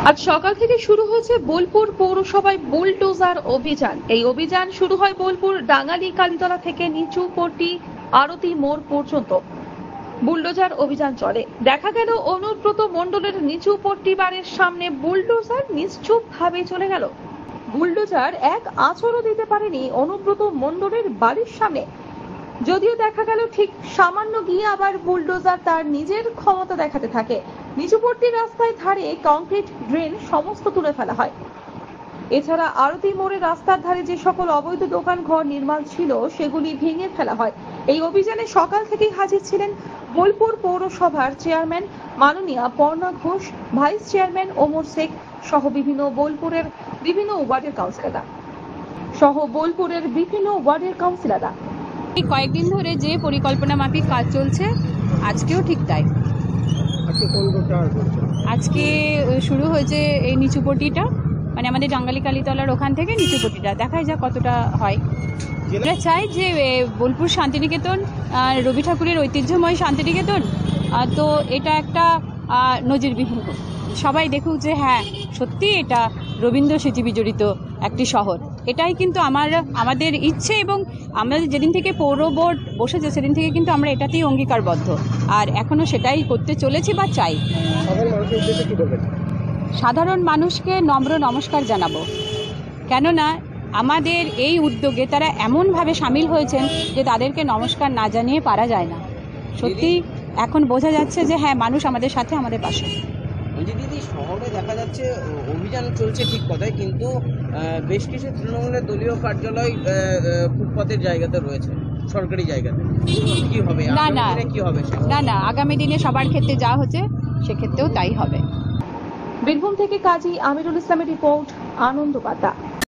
আজ সকাল থেকে শুরু হয়েছে বোলপুর পৌরসভায় বুলডোজার অভিযান। এই অভিযান শুরু হয় বোলপুর ডাঙ্গালি কালীতলা থেকে নিচু পট্টি আরতি মোড় পর্যন্ত বুলডোজার অভিযান চলে। দেখা গেল অনুব্রত মণ্ডলের নিচু পট্টি বাড়ির সামনে বুলডোজার নিশ্চুপ ভাবে চলে গেল। বুলডোজার এক আঁচড়ও দিতে পারেনি অনুব্রত মণ্ডলের বাড়ির সামনে। যদিও দেখা গেল ঠিক সামান্য গিয়ে আবার বুলডোজার তার নিজের ক্ষমতা দেখাতে থাকে। নিচুপট্টি রাস্তায় ধারে কংক্রিট ড্রেন সমস্ত তুলে ফেলা হয়। এছাড়া আরতি মোড়ে রাস্তার ধারে যে সকল অবৈধ দোকান ঘর নির্মাণ ছিল সেগুলি ভেঙে ফেলা হয়। এই অভিযানে সকাল থেকেই হাজির ছিলেন বোলপুর পৌরসভার চেয়ারম্যান মাননীয়া পর্ণা ঘোষ, ভাইস চেয়ারম্যান ওমর শেখ সহ বিভিন্ন ওয়ার্ডের কাউন্সিলররা। কয়েকদিন ধরে যে পরিকল্পনা মাফিক কাজ চলছে, আজকেও ঠিক তাই। আজকে শুরু হয়েছে এই নিচুপট্টিটা, মানে আমাদের ডাঙ্গালি কালীতলার ওখান থেকে নিচুপট্টিটা, দেখাই যাক কতটা হয়। আমরা চাই যে বোলপুর শান্তিনিকেতন রবি ঠাকুরের ঐতিহ্যময় শান্তিনিকেতন, তো এটা একটা নজিরবিহীন হোক। সবাই দেখুক যে হ্যাঁ সত্যি এটা রবীন্দ্র স্মৃতি বিজড়িত একটি শহর। এটাই কিন্তু আমাদের ইচ্ছে, এবং আমরা যেদিন থেকে পৌর বোর্ড বসেছে সেদিন থেকে কিন্তু আমরা এটাতেই অঙ্গীকারবদ্ধ, আর এখনও সেটাই করতে চলেছি বা চাই। সাধারণ মানুষকে নম্র নমস্কার জানাবো, কেননা আমাদের এই উদ্যোগে তারা এমনভাবে সামিল হয়েছেন যে তাদেরকে নমস্কার না জানিয়ে পারা যায় না। সত্যি এখন বোঝা যাচ্ছে যে হ্যাঁ মানুষ আমাদের সাথে, আমাদের পাশে। দিদি, শহরে দেখা যাচ্ছে অভিযান চলছে ঠিক কথাই, কিন্তু বেশ কিছু তৃণমূলের দলীয় কার্যালয় ফুটপাতের জায়গাতে রয়েছে, সরকারি জায়গাতে। কি হবে না, আগামী দিনে সবার ক্ষেত্রে যা হচ্ছে সেক্ষেত্রেও তাই হবে। বীরভূম থেকে কাজী আমিরুল ইসলামের রিপোর্ট, আনন্দ বার্তা।